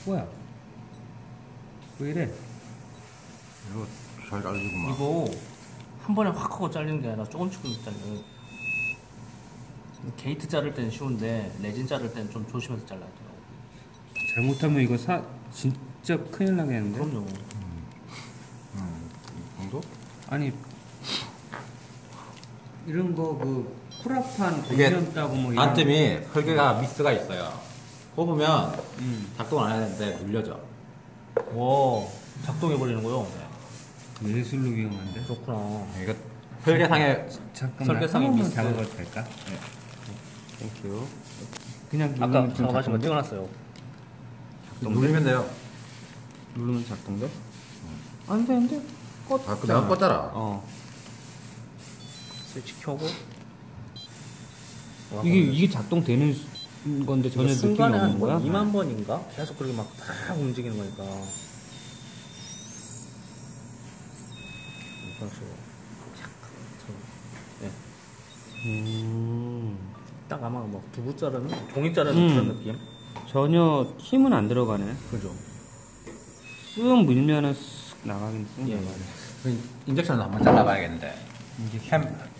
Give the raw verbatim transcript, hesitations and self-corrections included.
뭐야? 왜 이래? 이거 잘 잘리구만. 이거 한 번에 확 하고 잘리는 게 아니라 조금씩 잘려요. 게이트 자를 때는 쉬운데 레진 자를 때는 좀 조심해서 잘라야 돼요. 잘못하면 이거 사 진짜 큰일 나겠는데? 그럼요. 음, 음, 이 정도? 아니 이런 거 그 쿠라판 이게 공연 따고 뭐 이런 반쯤이 설계가 미스가 있어요. 꼽으면 음. 작동을 안 해야 되는데 눌려져. 와, 작동해버리는 거요? 예술로 위험한데? 그렇구나. 이거 설계상에 잠깐만 설계상에 한 번만 미스. 잡아봐도 될까? 땡큐. 그냥 아까 누르면 좀 작업하신 거 작동돼? 찍어놨어요. 누르면 돼요. 누르면 작동돼? 안돼 안돼 껐 아, 그 내가 껐잖아. 어 스위치 켜고. 와, 이게 이게 작동되는 수- 건데 전혀 느낌이 순간에 없는 한 거야? 번, 이만 번인가? 계속 그렇게 막 다 움직이는 거니까. 이런 식으로. 착. 네. 음 딱 아마 뭐 두부 자르는 종이 자르는 음. 그런 느낌. 전혀 힘은 안 들어가네. 그죠. 쓱 밀면은 쓱 나가긴 쓱 예. 나가네. 인젝션을 한번 잘라봐야겠는데. 이제 캠